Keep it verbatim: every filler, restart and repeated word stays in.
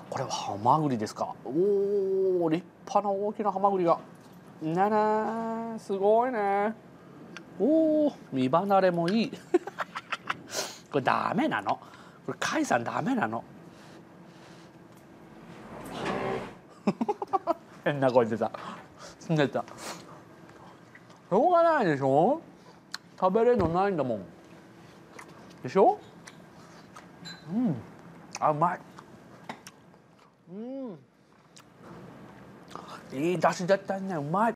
これはハマグリですか。おお、立派な大きなハマグリが。なな、すごいね。おお、身離れもいい。これダメなの。これ甲斐さんダメなの。変な声出た。出た。しょうがないでしょ。食べれるのないんだもん。でしょ。うん。あ、うまい。うん。いい出汁出たね、うまい。